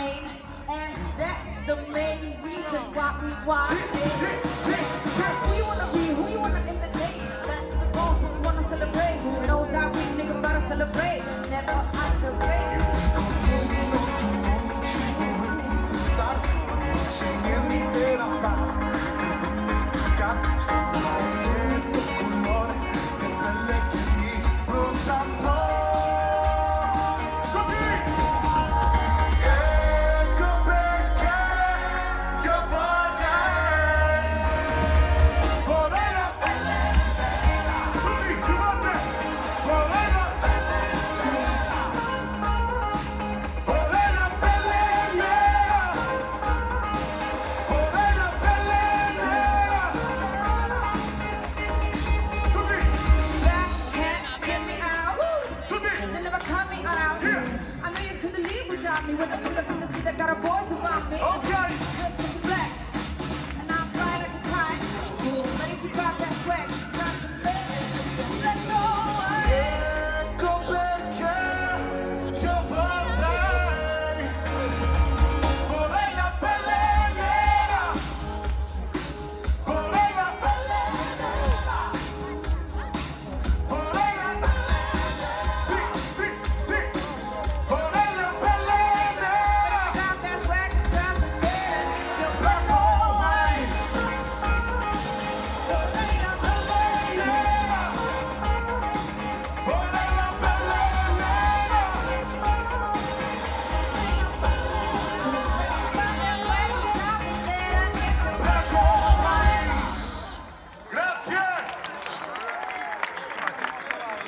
pain, and that's the main reason why we want it. Who you wanna be, who you wanna imitate? That's the goals, what we wanna celebrate. No doubt we nigga better celebrate, never underrate. I know you couldn't live without me. When I pull up in the seat, I got a voice around me. Okay.